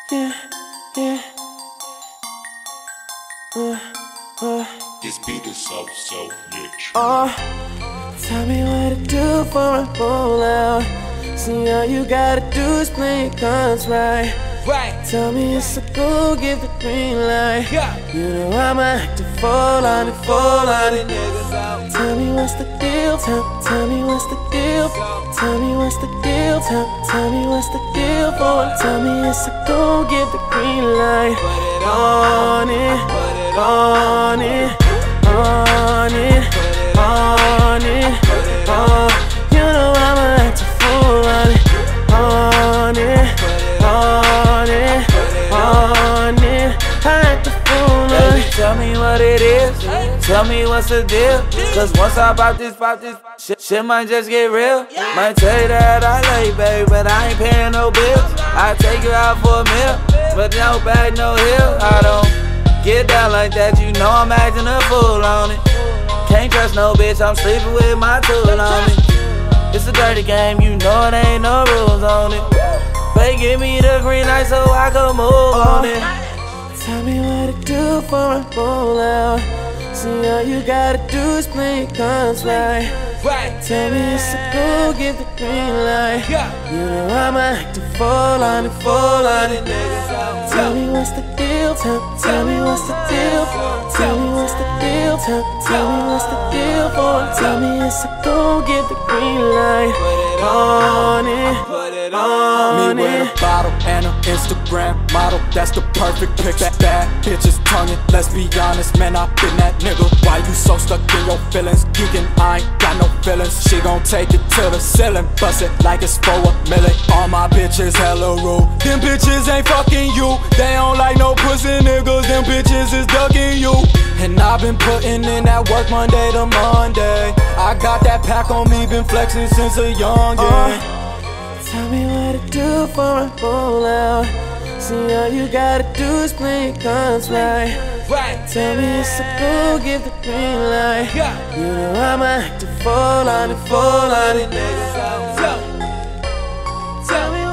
Yeah, yeah. This beat is so rich. Tell me what to do for a roll out. See, all you gotta do is play your cards right. Tell me it's a go, give the green light. You know I'm act to fall on it, niggas. Tell me what's the deal, tell me what's the deal. Tell me what's the deal, tell me what's the deal for it. Tell me it's a go, give the green light. On it, on it, on it, on it, on. You know I'm act to fall on it, on it, on it, on it. I act to fall on it. Tell me what it is, tell me what's the deal. Cause once I pop this, shit might just get real. Might tell you that I love you, baby, but I ain't paying no bills. I take you out for a meal, but no bag, no hill. I don't get down like that, you know I'm acting a fool on it. Can't trust no bitch, I'm sleeping with my tool on me. It's a dirty game, you know it ain't no rules on it. They give me the green light so I can move on it. Tell me what to do for a roll out. See, all you gotta do is play your cards right. Tell me it's a go, give the green light. You know I'm act to fall on it, niggas. Tell me what's the deal, tell me what's the deal. Tell me what's the deal, tell me what's the deal for it. Tell me it's a go, give the green light. On it, on Me with a bottle and an Instagram model, that's the perfect picture. Bad bitches tonguing, let's be honest, man, I been that nigga. Why you so stuck in your feelings? Geeking, I ain't got no feelings. She gon' take it to the ceiling, bust it like it's for a million. All my bitches hella rude, them bitches ain't fucking you. They don't like no pussy niggas, them bitches is ducking you. And I've been putting in that work Monday to Monday. I got that pack on me, been flexing since a young age. Tell me what to do for a roll out. See, all you gotta do is play your cards right. Tell me it's a go, give the green light. You know I'm act to fall on it, niggas. Tell me